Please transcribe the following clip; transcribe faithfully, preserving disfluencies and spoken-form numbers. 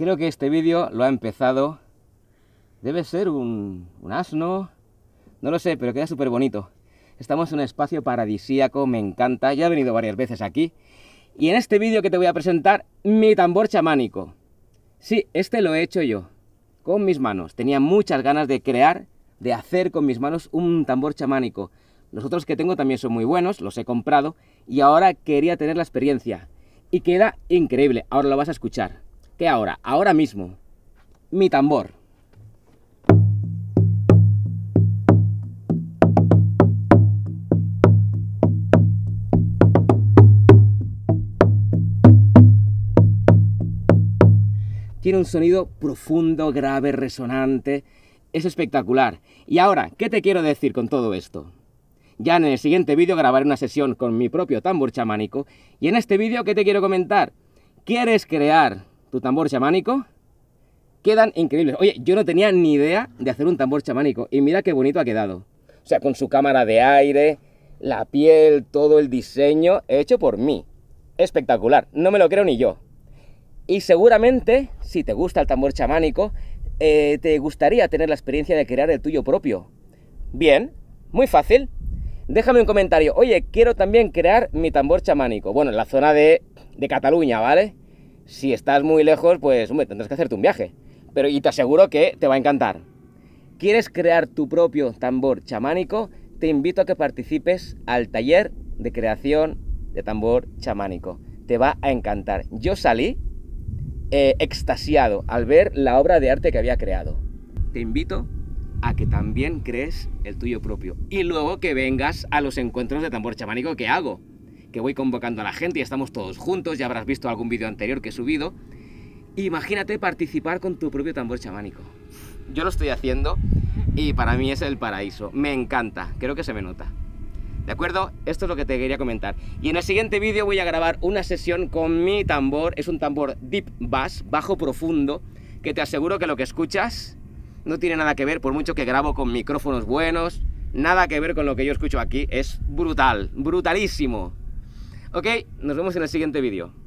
Creo que este vídeo lo ha empezado... Debe ser un, un asno... No lo sé, pero queda súper bonito. Estamos en un espacio paradisíaco, me encanta. Ya he venido varias veces aquí. Y en este vídeo que te voy a presentar, mi tambor chamánico. Sí, este lo he hecho yo, con mis manos. Tenía muchas ganas de crear, de hacer con mis manos un tambor chamánico. Los otros que tengo también son muy buenos, los he comprado. Y ahora quería tener la experiencia. Y queda increíble, ahora lo vas a escuchar. ¿Qué ahora? Ahora mismo. Mi tambor. Tiene un sonido profundo, grave, resonante. Es espectacular. Y ahora, ¿qué te quiero decir con todo esto? Ya en el siguiente vídeo grabaré una sesión con mi propio tambor chamánico. Y en este vídeo, ¿qué te quiero comentar? ¿Quieres crear tu tambor chamánico? Quedan increíbles. Oye, yo no tenía ni idea de hacer un tambor chamánico. Y mira qué bonito ha quedado. O sea, con su cámara de aire, la piel, todo el diseño, hecho por mí. Espectacular. No me lo creo ni yo. Y seguramente, si te gusta el tambor chamánico, eh, te gustaría tener la experiencia de crear el tuyo propio. Bien, muy fácil. Déjame un comentario. Oye, quiero también crear mi tambor chamánico. Bueno, en la zona de, de Cataluña, ¿vale? Si estás muy lejos, pues, hombre, tendrás que hacerte un viaje. Pero y te aseguro que te va a encantar. ¿Quieres crear tu propio tambor chamánico? Te invito a que participes al taller de creación de tambor chamánico. Te va a encantar. Yo salí eh, extasiado al ver la obra de arte que había creado. Te invito a que también crees el tuyo propio. Y luego que vengas a los encuentros de tambor chamánico que hago. Que voy convocando a la gente y estamos todos juntos. Ya habrás visto algún vídeo anterior que he subido. Imagínate participar con tu propio tambor chamánico. Yo lo estoy haciendo y para mí es el paraíso. Me encanta, creo que se me nota. ¿De acuerdo? Esto es lo que te quería comentar. Y en el siguiente vídeo voy a grabar una sesión con mi tambor. Es un tambor deep bass, bajo profundo, que te aseguro que lo que escuchas no tiene nada que ver, por mucho que grabo con micrófonos buenos, nada que ver con lo que yo escucho aquí. Es brutal, brutalísimo. Ok, nos vemos en el siguiente vídeo.